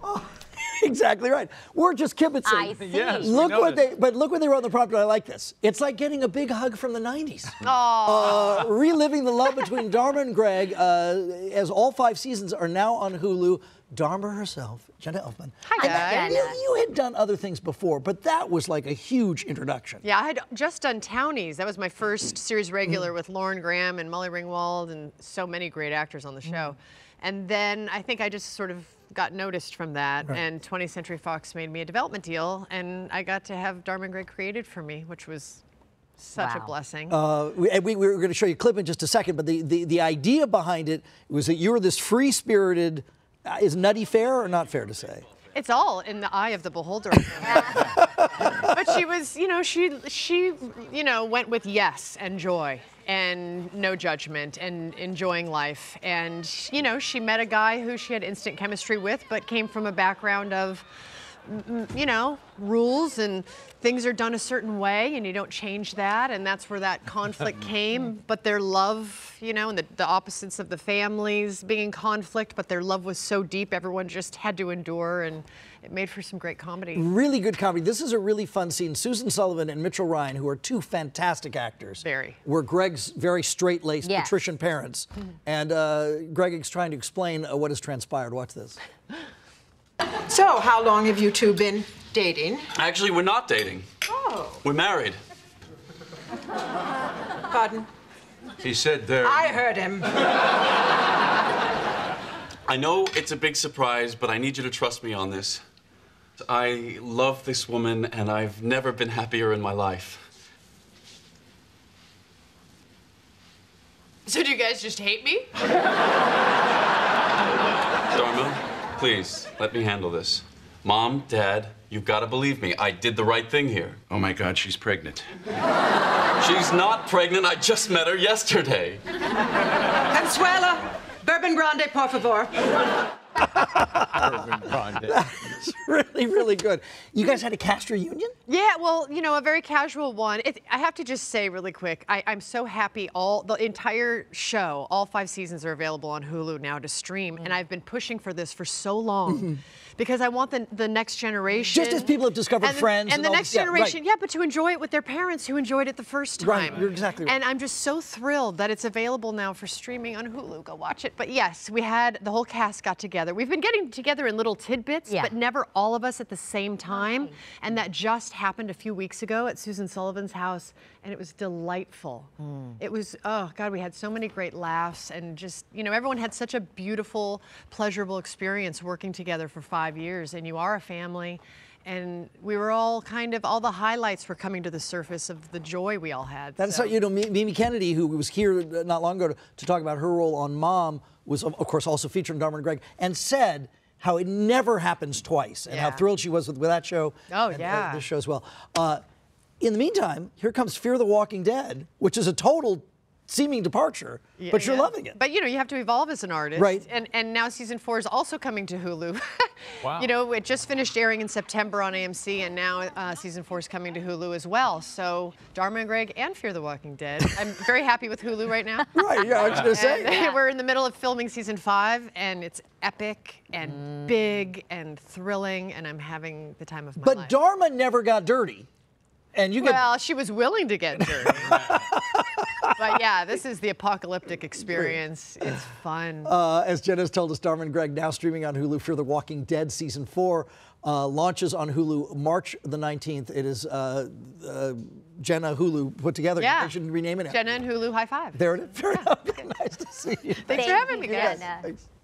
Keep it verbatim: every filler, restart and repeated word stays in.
Oh, exactly right. We're just kibitzing. I see. Yes, look what they, but look what they wrote in the prompter. I like this. It's like getting a big hug from the nineties. Uh, reliving the love between Dharma and Greg, uh, as all five seasons are now on Hulu. Dharma herself, Jenna Elfman. Hi, And Jenna. You, you had done other things before, but that was like a huge introduction. Yeah, I had just done Townies. That was my first series regular with Lauren Graham and Molly Ringwald and so many great actors on the show. And then I think I just sort of got noticed from that, Right. and twentieth Century Fox made me a development deal, and I got to have Dharma and Greg created for me, which was such Wow. a blessing. Uh, we, and we, we were going to show you a clip in just a second, but the, the, the idea behind it was that you were this free-spirited, uh, is nutty fair or not fair to say? It's all in the eye of the beholder. But she was, you know, she, she, you know, went with yes and joy and no judgment and enjoying life. And, you know, she met a guy who she had instant chemistry with, but came from a background of, you know, rules and things are done a certain way and you don't change that, and that's where that conflict came. But their love, you know, and the, the opposites of the families being in conflict, but their love was so deep, everyone just had to endure, and it made for some great comedy. Really good comedy. This is a really fun scene. Susan Sullivan and Mitchell Ryan, who are two fantastic actors, Very. were Greg's very straight-laced Yes. patrician parents. And uh, Greg is trying to explain uh, what has transpired. Watch this. So, how long have you two been dating? Actually, we're not dating. Oh. We're married. Pardon? He said there. I heard him. I know it's a big surprise, but I need you to trust me on this. I love this woman, and I've never been happier in my life. So do you guys just hate me? Dharma, please, let me handle this. Mom, Dad, you've got to believe me. I did the right thing here. Oh my God, she's pregnant. She's not pregnant. I just met her yesterday. Consuela, Bourbon Grande, por favor. It's really, really good. You guys had a cast reunion? Yeah, well, you know, a very casual one. It, I have to just say really quick, I, I'm so happy all, the entire show, all five seasons are available on Hulu now to stream, and I've been pushing for this for so long. Mm-hmm. Because I want the, the next generation. Just as people have discovered and the, Friends And, and the all next this- yeah, generation, right. yeah, but to enjoy it with their parents who enjoyed it the first time. Right, you're exactly right. And I'm just so thrilled that it's available now for streaming on Hulu. Go watch it. But yes, we had, the whole cast got together. We've been getting together in little tidbits, Yeah. but never all of us at the same time. And that just happened a few weeks ago at Susan Sullivan's house, and it was delightful. It was, oh God, we had so many great laughs, and just, you know, everyone had such a beautiful, pleasurable experience working together for five years, and you are a family. And we were all kind of, all the highlights were coming to the surface of the joy we all had. That's so. how, you know, Mimi Kennedy, who was here not long ago to, to talk about her role on Mom, was, of course, also featured in Dharma and Greg, and said how it never happens twice, and how Yeah. thrilled she was with, with that show. Oh, and, yeah. Uh, this show as well. Uh, in the meantime, here comes Fear the Walking Dead, which is a total seeming departure, Yeah, but you're yeah. loving it. But you know, you have to evolve as an artist. Right. And and now season four is also coming to Hulu. Wow. You know, it just finished airing in September on A M C, and now uh, season four is coming to Hulu as well. So Dharma and Greg and Fear the Walking Dead. I'm very happy with Hulu right now. Right, yeah, I was going to say. And we're in the middle of filming season five, and it's epic and big and thrilling, and I'm having the time of my But life. Dharma never got dirty. And you get Well, she was willing to get dirty. But yeah, this is the apocalyptic experience. It's fun. Uh, as Jenna's told us, Dharma and Greg now streaming on Hulu. Fear the Walking Dead season four uh, launches on Hulu March the nineteenth. It is uh, uh, Jenna Hulu put together. Yeah. They should rename it. Jenna and Hulu, high five. There it is. Very nice to see you. Thanks for having me, guys. Jenna. Thanks.